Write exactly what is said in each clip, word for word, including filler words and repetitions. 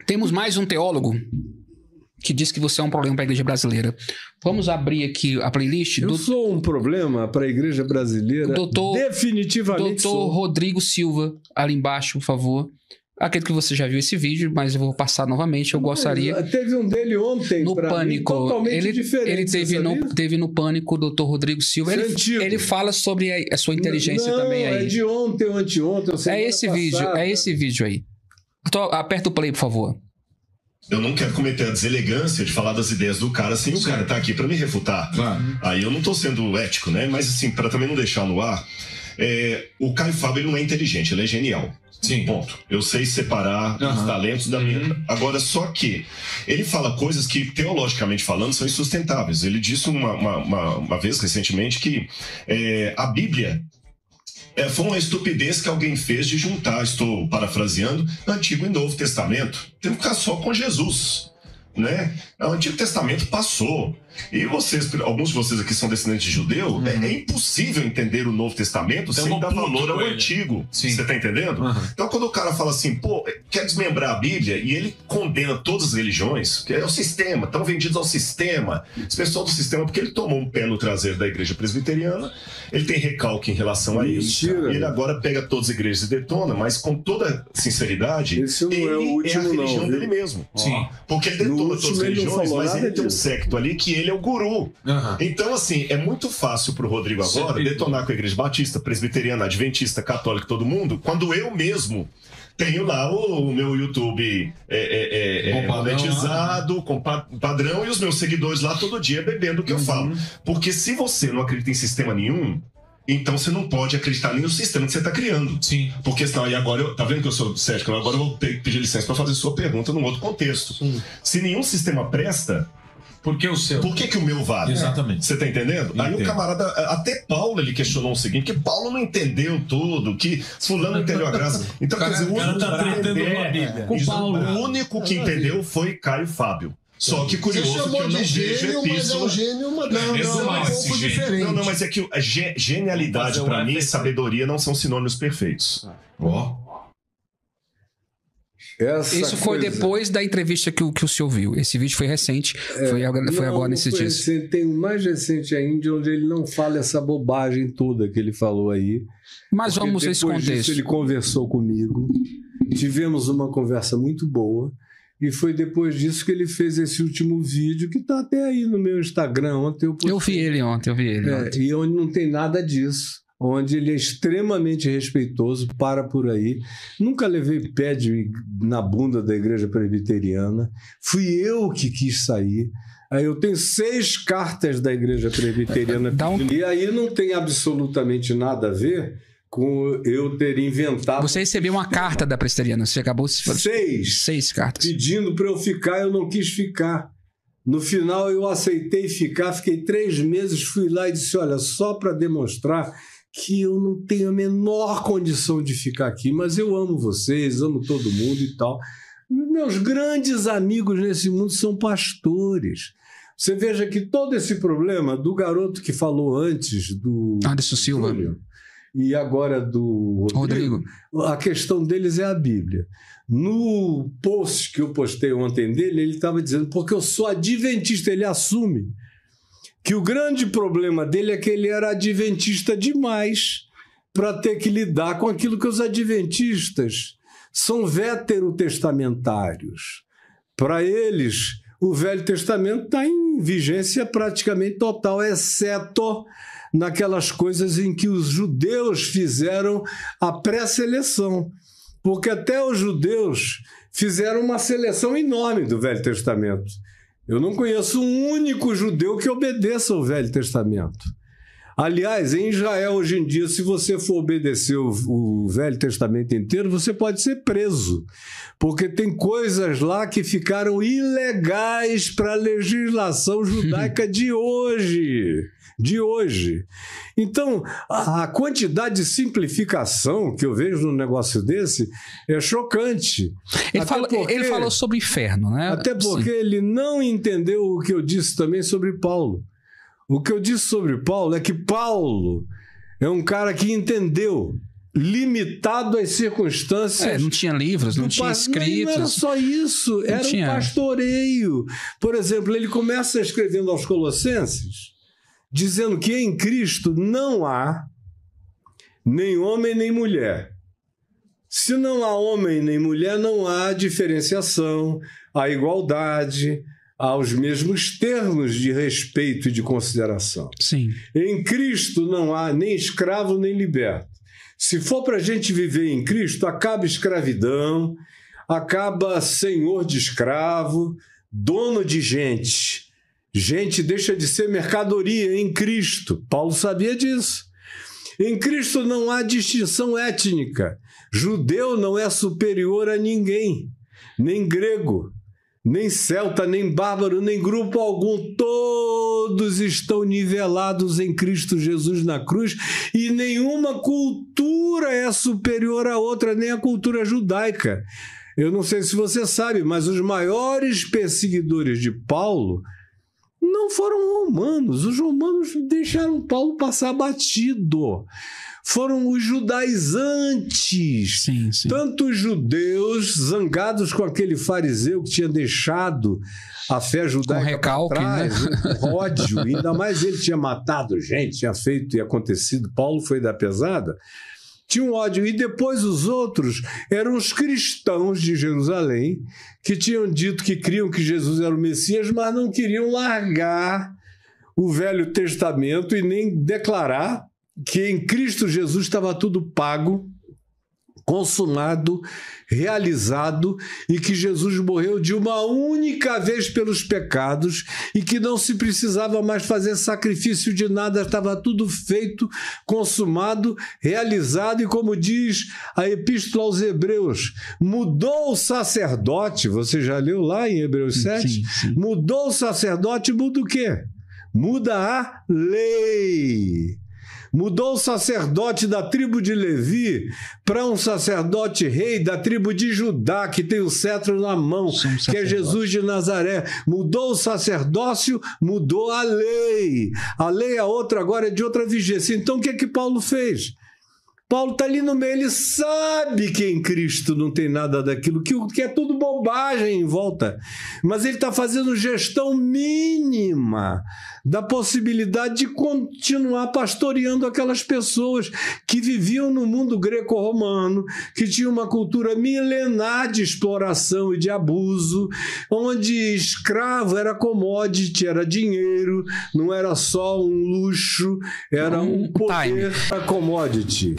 Temos mais um teólogo que diz que você é um problema para a igreja brasileira. Vamos abrir aqui a playlist. Eu do... sou um problema para a igreja brasileira? Doutor, definitivamente doutor sou. Rodrigo Silva, ali embaixo, por favor. Acredito que você já viu esse vídeo, mas eu vou passar novamente. Eu gostaria... Mas, teve um dele ontem, no Pânico. Mim, totalmente ele, diferente. Ele teve no, teve no Pânico o doutor Rodrigo Silva. Ele, ele fala sobre a, a sua inteligência não, também aí. É de ontem ou anteontem. É esse passada. vídeo, é esse vídeo aí. Tô, aperta o play, por favor. Eu não quero cometer a deselegância de falar das ideias do cara sem o cara estar tá aqui para me refutar. Claro. Aí eu não tô sendo ético, né? Mas assim, para também não deixar no ar, é, o Caio Fábio ele não é inteligente, ele é genial. Sim. Ponto. Eu sei separar uhum. os talentos da minha. Uhum. Agora, só que ele fala coisas que, teologicamente falando, são insustentáveis. Ele disse uma, uma, uma, uma vez recentemente que é, a Bíblia É, foi uma estupidez que alguém fez de juntar, estou parafraseando, Antigo e Novo Testamento. Tem que ficar só com Jesus, né? O Antigo Testamento passou. E vocês, alguns de vocês aqui são descendentes de judeu, uhum. é, é impossível entender o Novo Testamento Tem sem dar valor ao Antigo. Sim. Você tá entendendo? Uhum. Então, quando o cara fala assim, pô, quer desmembrar a Bíblia, e ele condena todas as religiões, que é o sistema, estão vendidos ao sistema. Esse pessoal do sistema, porque ele tomou um pé no traseiro da igreja presbiteriana, ele tem recalque em relação a isso. Mentira. E ele agora pega todas as igrejas e detona, mas com toda sinceridade, Esse não ele é, o último, é a religião não, dele mesmo. Sim. Porque ele detona todas as religiões, mas ele tem um secto ali que ele é o guru. Uhum. Então, assim, é muito fácil pro Rodrigo agora Sim. detonar com a igreja batista, presbiteriana, adventista, católica, todo mundo, quando eu mesmo tenho lá o, o meu YouTube é, é, é, monetizado, com padrão, e os meus seguidores lá todo dia bebendo o que uhum. eu falo. Porque se você não acredita em sistema nenhum, então você não pode acreditar nem no sistema que você está criando. Sim. Porque senão, aí agora, eu, tá vendo que eu sou cético? Agora eu vou pedir licença para fazer sua pergunta num outro contexto. Sim. Se nenhum sistema presta, por que o seu? Por que, que o meu vale? Exatamente. Você tá entendendo? Entendo. Aí o camarada, até Paulo, ele questionou o seguinte, que Paulo não entendeu tudo, que fulano não entendeu a graça. Então, cara, quer dizer, o único, tá é, com Paulo. o único que entendeu foi Caio Fábio. Só que curioso que eu não vejo epístola... Mas é um gênio, mas não, não, não, é um pouco diferente. Não, não, mas é que a genialidade, pra mim, e sabedoria não são sinônimos perfeitos. Ó. Oh. Essa Isso foi coisa... depois da entrevista que o, que o senhor viu. Esse vídeo foi recente, é, foi, agora, foi não, agora nesses foi dias. Recente, tem um mais recente ainda, onde ele não fala essa bobagem toda que ele falou aí. Mas vamos a esse contexto. Disso, ele conversou comigo, tivemos uma conversa muito boa, e foi depois disso que ele fez esse último vídeo, que está até aí no meu Instagram. Ontem eu, eu vi ele ontem, eu vi ele é, ontem. E onde não tem nada disso. Onde ele é extremamente respeitoso, para por aí. Nunca levei pé de, na bunda da igreja presbiteriana. Fui eu que quis sair. Aí eu tenho seis cartas da igreja presbiteriana. Um... E aí não tem absolutamente nada a ver com eu ter inventado... Você recebeu uma carta da presbiteriana. Você acabou... Seis. Seis cartas. Pedindo para eu ficar, eu não quis ficar. No final eu aceitei ficar, fiquei três meses, fui lá e disse, olha, só para demonstrar... que eu não tenho a menor condição de ficar aqui, mas eu amo vocês, amo todo mundo e tal. Meus grandes amigos nesse mundo são pastores. Você veja que todo esse problema do garoto que falou antes, do Anderson Silva, Júlio, e agora do Rodrigo, Rodrigo, a questão deles é a Bíblia. No post que eu postei ontem dele, ele estava dizendo, porque eu sou adventista, ele assume que o grande problema dele é que ele era adventista demais para ter que lidar com aquilo que os adventistas são veterotestamentários. Para eles, o Velho Testamento está em vigência praticamente total, exceto naquelas coisas em que os judeus fizeram a pré-seleção. Porque até os judeus fizeram uma seleção enorme do Velho Testamento. Eu não conheço um único judeu que obedeça ao Velho Testamento. Aliás, em Israel, hoje em dia, se você for obedecer o, o Velho Testamento inteiro, você pode ser preso. Porque tem coisas lá que ficaram ilegais para a legislação judaica de hoje. De hoje. Então, a, a quantidade de simplificação que eu vejo num negócio desse é chocante. Ele, fala, porque, ele falou sobre o inferno, né? Até porque Sim. ele não entendeu o que eu disse também sobre Paulo. O que eu disse sobre Paulo é que Paulo é um cara que entendeu limitado às circunstâncias. É, não tinha livros, não tinha escritos. Não, não era só isso, era tinha... um pastoreio. Por exemplo, ele começa escrevendo aos Colossenses, dizendo que em Cristo não há nem homem nem mulher. Se não há homem nem mulher, não há diferenciação, há igualdade, há os mesmos termos de respeito e de consideração. Sim. Em Cristo não há nem escravo nem liberto. Se for para a gente viver em Cristo, acaba escravidão, acaba senhor de escravo, dono de gente. Gente deixa de ser mercadoria em Cristo. Paulo sabia disso. Em Cristo não há distinção étnica. Judeu não é superior a ninguém, nem grego, nem celta, nem bárbaro, nem grupo algum. Todos estão nivelados em Cristo Jesus na cruz e nenhuma cultura é superior à outra, nem a cultura judaica. Eu não sei se você sabe, mas os maiores perseguidores de Paulo não foram romanos. Os romanos deixaram Paulo passar batido. Foram os judaizantes. Sim, sim. Tanto os judeus zangados com aquele fariseu que tinha deixado a fé judaica para trás, né? Ódio, ainda mais ele tinha matado gente, tinha feito e acontecido, Paulo foi da pesada, tinha um ódio. E depois os outros eram os cristãos de Jerusalém, que tinham dito que criam que Jesus era o Messias, mas não queriam largar o Velho Testamento e nem declarar que em Cristo Jesus estava tudo pago, consumado, realizado, e que Jesus morreu de uma única vez pelos pecados e que não se precisava mais fazer sacrifício de nada, estava tudo feito, consumado, realizado. E como diz a Epístola aos Hebreus, mudou o sacerdote, você já leu lá em Hebreus sete? Sim, sim. Mudou o sacerdote, muda o quê? Muda a lei. Mudou o sacerdote da tribo de Levi para um sacerdote rei da tribo de Judá, que tem o cetro na mão, que é Jesus de Nazaré. Mudou o sacerdócio, mudou a lei. A lei, a outra agora é de outra vigência. Então o que é que Paulo fez? Paulo está ali no meio, ele sabe que em Cristo não tem nada daquilo, que, que é tudo bobagem em volta. Mas ele está fazendo gestão mínima da possibilidade de continuar pastoreando aquelas pessoas que viviam no mundo greco-romano, que tinham uma cultura milenar de exploração e de abuso, onde escravo era commodity, era dinheiro, não era só um luxo, era um poder, a commodity.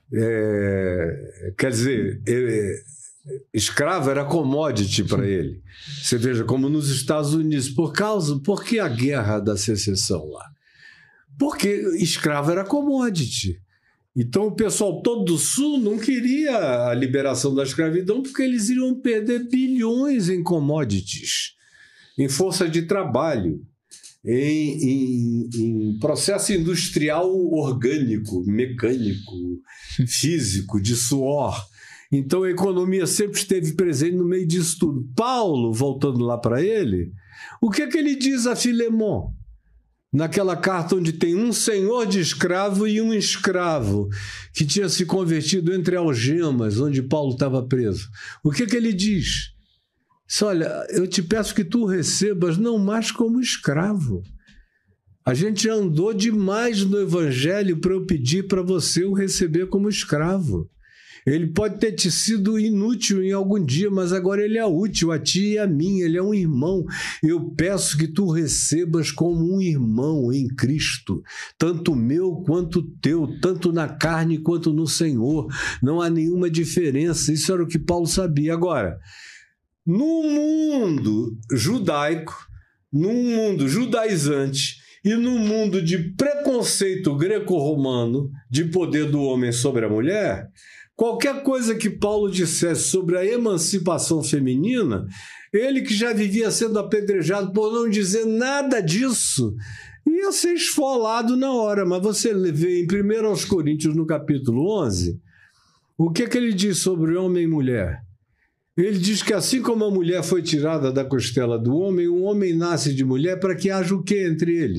É, quer dizer, ele, escravo era commodity para ele. Você veja, como nos Estados Unidos, por causa, por que a guerra da secessão lá? Porque escravo era commodity. Então o pessoal todo do Sul não queria a liberação da escravidão porque eles iriam perder bilhões em commodities, em força de trabalho, Em, em, em processo industrial orgânico, mecânico, físico, de suor. Então a economia sempre esteve presente no meio disso tudo. Paulo, voltando lá para ele, o que é que ele diz a Filemon? Naquela carta onde tem um senhor de escravo e um escravo que tinha se convertido entre algemas, onde Paulo estava preso. O que é que ele diz? Olha, eu te peço que tu recebas não mais como escravo. A gente andou demais no Evangelho para eu pedir para você o receber como escravo. Ele pode ter te sido inútil em algum dia, mas agora ele é útil a ti e a mim, ele é um irmão. Eu peço que tu recebas como um irmão em Cristo, tanto meu quanto teu, tanto na carne quanto no Senhor. Não há nenhuma diferença. Isso era o que Paulo sabia. Agora, no mundo judaico, num mundo judaizante e no mundo de preconceito greco-romano de poder do homem sobre a mulher, qualquer coisa que Paulo dissesse sobre a emancipação feminina, ele que já vivia sendo apedrejado por não dizer nada disso, ia ser esfolado na hora. Mas você vê em primeiro aos Coríntios, no capítulo onze, o que é que ele diz sobre homem e mulher? Ele diz que assim como a mulher foi tirada da costela do homem, o homem nasce de mulher para que haja o quê entre eles?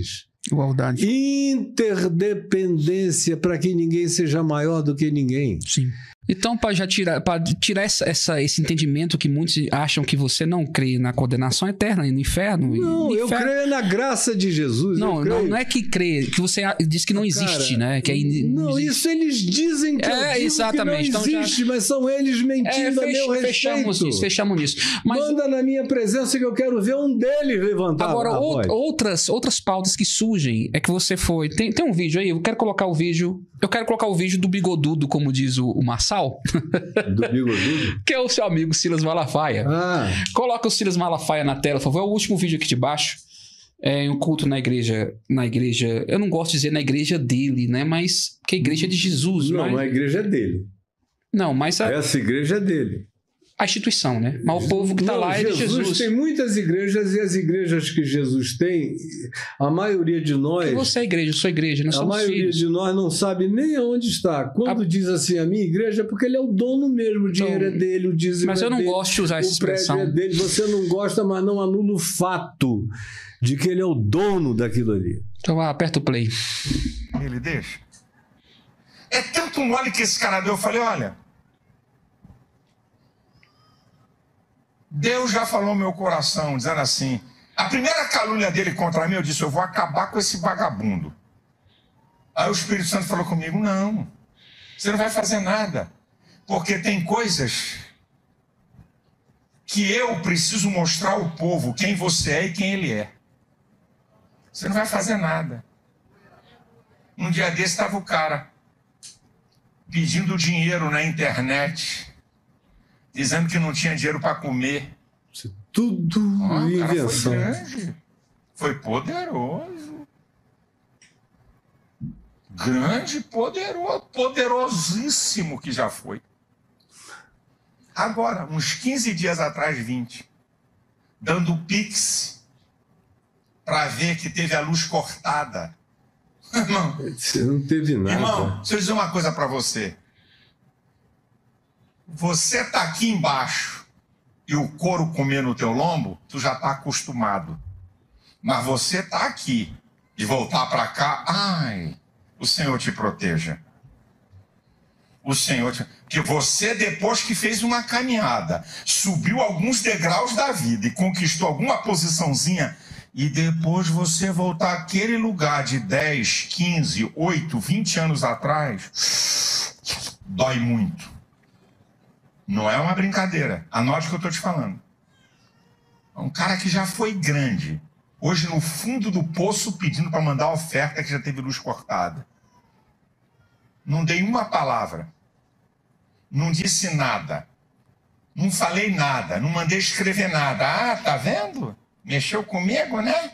Igualdade. Interdependência para que ninguém seja maior do que ninguém. Sim. Então, para já tirar, para tirar essa, essa, esse entendimento que muitos acham que você não crê na condenação eterna, no inferno. Não, no eu inferno. creio na graça de Jesus. Não, creio. não, não é que crê, que você diz que não existe, Cara, né? Que aí não, não isso eles dizem que, é, eu digo exatamente. que não Então, existe, já... mas são eles mentindo é, a fech, meu respeito. Fechamos nisso, fechamos nisso. Mas, manda na minha presença que eu quero ver um deles levantar agora, a out, voz. outras, outras pautas que surgem é que você foi... Tem, tem um vídeo aí, eu quero colocar o vídeo... Eu quero colocar o vídeo do bigodudo, como diz o, o Marçal. Do bigodudo? Que é o seu amigo Silas Malafaia. Ah. Coloca o Silas Malafaia na tela, por favor. É o último vídeo aqui de baixo. É um culto na igreja... Na igreja... Eu não gosto de dizer na igreja dele, né? Mas... Que a igreja é de Jesus. Não, mas... a igreja é dele. Não, mas... A... Essa igreja é dele. A instituição, né? Mas o povo que está lá é de Jesus. Jesus tem muitas igrejas e as igrejas que Jesus tem, a maioria de nós... Porque você é igreja, eu sou igreja, nós A somos maioria filhos. de nós não sabe nem aonde está. Quando a... diz assim, a minha igreja, é porque ele é o dono mesmo, o dinheiro então, é dele, o dízimo mas é eu não dele, gosto de usar essa expressão. O prédio é dele. Você não gosta, mas não anula o fato de que ele é o dono daquilo ali. Então aperta o play. Ele deixa. É tanto mole que esse cara deu, eu falei, olha... Deus já falou no meu coração, dizendo assim, a primeira calúnia dele contra mim, eu disse, eu vou acabar com esse vagabundo. Aí o Espírito Santo falou comigo, não, você não vai fazer nada, porque tem coisas que eu preciso mostrar ao povo quem você é e quem ele é. Você não vai fazer nada. Um dia desse estava o cara pedindo dinheiro na internet, dizendo que não tinha dinheiro para comer. Isso é tudo oh, invenção. Foi grande. Foi poderoso. Grande, poderoso, poderosíssimo que já foi. Agora, uns quinze dias atrás, vinte, dando pix para ver que teve a luz cortada. Irmão, você não teve nada. Irmão, deixa eu dizer uma coisa para você. Você tá aqui embaixo e o couro comer no teu lombo, tu já tá acostumado. Mas você tá aqui e voltar para cá, ai, o Senhor te proteja. O Senhor te... Que você, depois que fez uma caminhada, subiu alguns degraus da vida e conquistou alguma posiçãozinha, e depois você voltar àquele lugar de dez, quinze, oito, vinte anos atrás, dói muito. Não é uma brincadeira. Anote o que eu estou te falando. É um cara que já foi grande. Hoje no fundo do poço pedindo para mandar oferta que já teve luz cortada. Não dei uma palavra. Não disse nada. Não falei nada. Não mandei escrever nada. Ah, tá vendo? Mexeu comigo, né?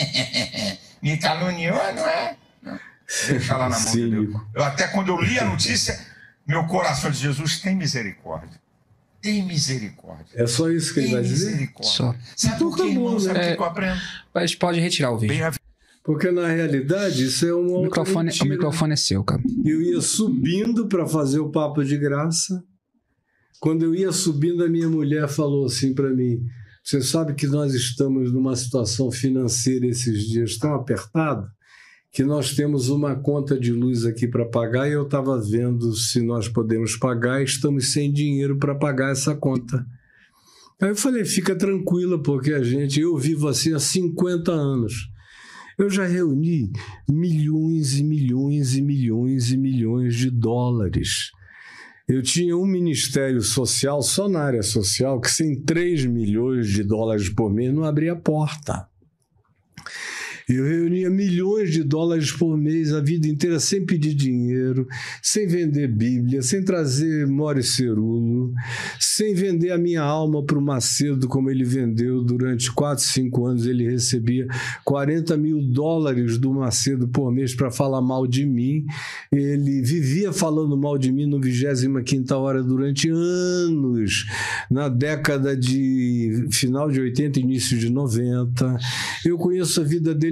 Me caluniou, não é? Não. Deixa lá na mão de Deus. Eu até quando eu li a notícia... Meu coração de Jesus tem misericórdia. Tem misericórdia. É só isso que ele vai dizer? Só. Sabe por que, irmão? Sabe o é, que eu aprendo? A gente pode retirar o vídeo. Porque na realidade isso é uma o microfone, o microfone é seu, cara. Eu ia subindo para fazer o papo de graça. Quando eu ia subindo, a minha mulher falou assim para mim, você sabe que nós estamos numa situação financeira esses dias tão apertada que nós temos uma conta de luz aqui para pagar e eu estava vendo se nós podemos pagar e estamos sem dinheiro para pagar essa conta. Aí eu falei, fica tranquila, porque a gente, eu vivo assim há cinquenta anos. Eu já reuni milhões e milhões e milhões e milhões de dólares. Eu tinha um ministério social, só na área social, que sem três milhões de dólares por mês não abria porta. Eu reunia milhões de dólares por mês a vida inteira sem pedir dinheiro, sem vender Bíblia, sem trazer More Cerulo, sem vender a minha alma para o Macedo como ele vendeu durante quatro, cinco anos. Ele recebia quarenta mil dólares do Macedo por mês para falar mal de mim. Ele vivia falando mal de mim no vigésima quinta hora durante anos, na década de final de oitenta, início de noventa. Eu conheço a vida dele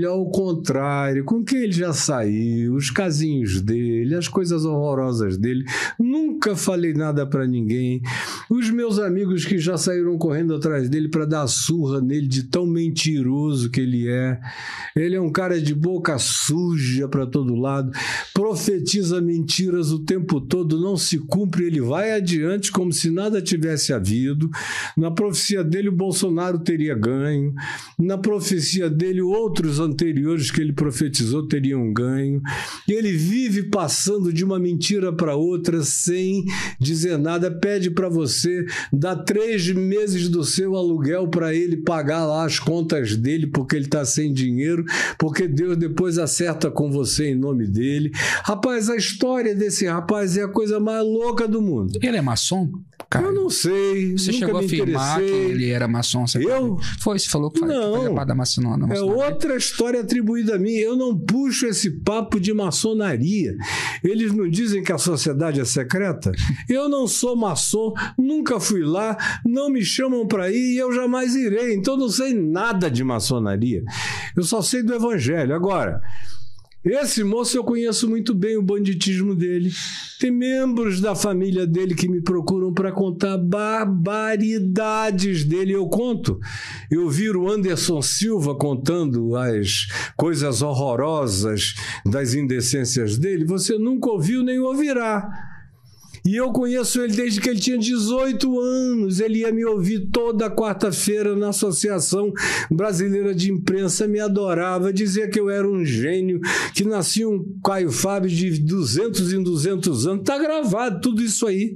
ao contrário, com quem ele já saiu, os casinhos dele, as coisas horrorosas dele. Nunca falei nada para ninguém. Os meus amigos que já saíram correndo atrás dele para dar surra nele de tão mentiroso que ele é. Ele é um cara de boca suja para todo lado, profetiza mentiras o tempo todo, não se cumpre, ele vai adiante como se nada tivesse havido. Na profecia dele, o Bolsonaro teria ganho. Na profecia dele, outros anteriores que ele profetizou teriam ganho. E ele vive passando de uma mentira para outra sem dizer nada. Pede para você dar três meses do seu aluguel para ele pagar lá as contas dele, porque ele está sem dinheiro, porque Deus depois acerta com você em nome dele. Rapaz, a história desse rapaz é a coisa mais louca do mundo. Ele é maçom? Cara, eu não sei. Você nunca chegou me a afirmar interessei. que ele era maçom? Você Eu? Foi, você falou que fazia, Não. que fazia parte da maçonaria. É outra história atribuída a mim. Eu não puxo esse papo de maçonaria. Eles não dizem que a sociedade é secreta? Eu não sou maçom, nunca fui lá, não me chamam para ir e eu jamais irei. Então não sei nada de maçonaria. Eu só sei do evangelho. Agora, esse moço eu conheço muito bem o banditismo dele. Tem membros da família dele que me procuram para contar barbaridades dele. Eu conto. Eu vi o Anderson Silva contando as coisas horrorosas das indecências dele. Você nunca ouviu nem ouvirá. E eu conheço ele desde que ele tinha dezoito anos. Ele ia me ouvir toda quarta-feira na Associação Brasileira de Imprensa, me adorava, dizia que eu era um gênio, que nascia um Caio Fábio de duzentos em duzentos anos. Está gravado tudo isso aí.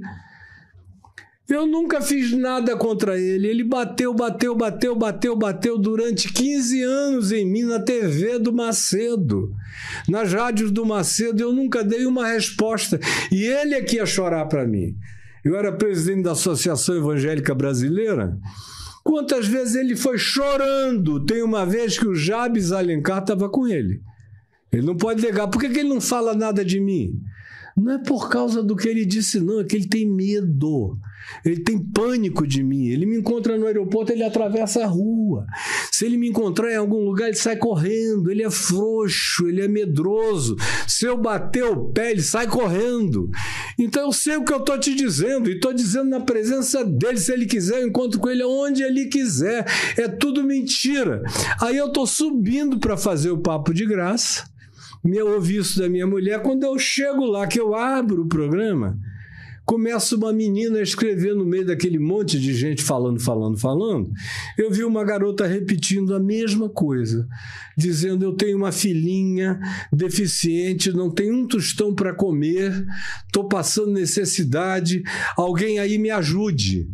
Eu nunca fiz nada contra ele. Ele bateu, bateu, bateu, bateu, bateu durante quinze anos em mim na T V do Macedo. Nas rádios do Macedo eu nunca dei uma resposta. E ele é que ia chorar para mim. Eu era presidente da Associação Evangélica Brasileira. Quantas vezes ele foi chorando? Tem uma vez que o Jabes Alencar estava com ele. Ele não pode negar. Por que que ele não fala nada de mim? Não é por causa do que ele disse, não. É que ele tem medo. Ele tem pânico de mim. Ele me encontra no aeroporto, ele atravessa a rua. Se ele me encontrar em algum lugar, ele sai correndo. Ele é frouxo, ele é medroso. Se eu bater o pé, ele sai correndo. Então eu sei o que eu estou te dizendo. E estou dizendo na presença dele. Se ele quiser, eu encontro com ele onde ele quiser. É tudo mentira. Aí eu estou subindo para fazer o papo de graça. Eu ouvi isso da minha mulher. Quando eu chego lá, que eu abro o programa, começa uma menina a escrever no meio daquele monte de gente falando, falando, falando. Eu vi uma garota repetindo a mesma coisa, dizendo: eu tenho uma filhinha deficiente, não tenho um tostão para comer, estou passando necessidade, alguém aí me ajude.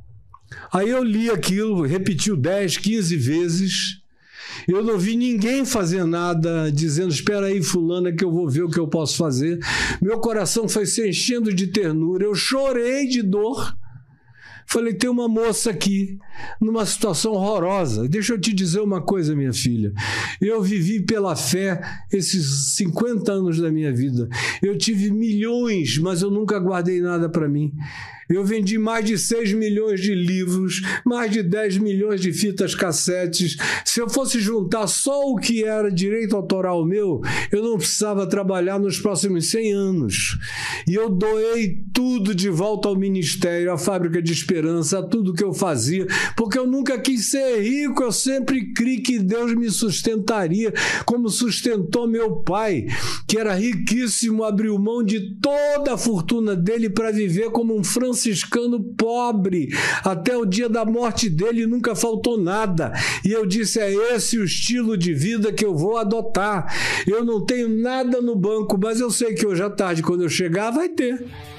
Aí eu li aquilo, repetiu dez, quinze vezes. Eu não vi ninguém fazer nada, dizendo: espera aí, fulana, que eu vou ver o que eu posso fazer. Meu coração foi se enchendo de ternura. Eu chorei de dor. Falei: tem uma moça aqui, numa situação horrorosa. Deixa eu te dizer uma coisa, minha filha. Eu vivi pela fé esses cinquenta anos da minha vida. Eu tive milhões, mas eu nunca guardei nada para mim. Eu vendi mais de seis milhões de livros, mais de dez milhões de fitas cassetes. Se eu fosse juntar só o que era direito autoral meu, eu não precisava trabalhar nos próximos cem anos. E eu doei tudo de volta ao Ministério, à Fábrica de Esperança, a tudo que eu fazia, porque eu nunca quis ser rico, eu sempre criei que Deus me sustentaria, como sustentou meu pai, que era riquíssimo, abriu mão de toda a fortuna dele para viver como um franciscano pobre, até o dia da morte dele nunca faltou nada. E eu disse: é esse o estilo de vida que eu vou adotar. Eu não tenho nada no banco, mas eu sei que hoje à tarde, quando eu chegar, vai ter.